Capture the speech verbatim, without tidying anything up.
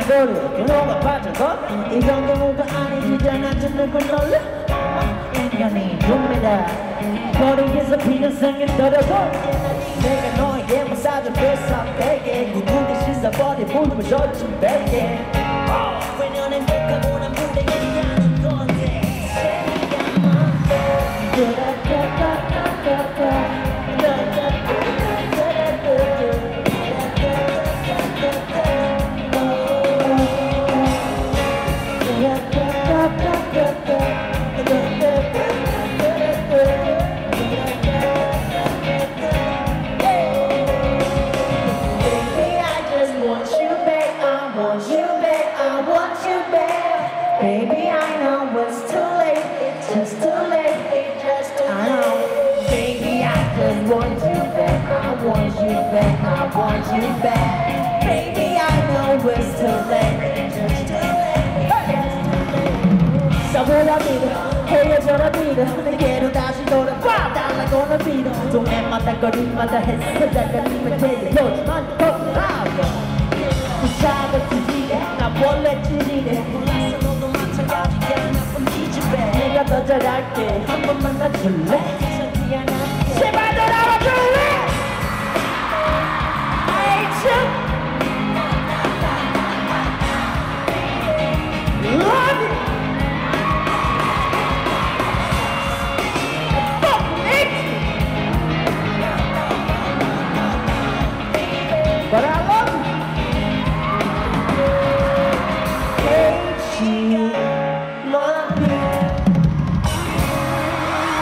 거리 그놈아 빠져서 이 정도가 아니지잖아 누구 놀래 인연이 줍니다 거리에서 피는 생긴 떨어져 내가 너에게 못 사준 필사백에 누구를 씻어버린 물을 젖은 베개 왜냐는 욕하고 난 무대에 야는 건데 Baby, I know it's too late, it's just too late, it's just too late. I know, baby, I just want you back, I want you back, I want you back. Baby, I know it's too late, it's just too late, it's just too late. 써보라 믿어, 헤어져라 믿어, 내게로 다시 돌아와 달라고는 믿어. 동네마다 거리마다 했어, 달달님을 데려오지만 거부하고. 부착을 지지게, 나 원래 찌리게. 몰랐어 너도 마찬가지야 나쁜 기집애. 내가 더 잘할게 한 번만 더 줄래?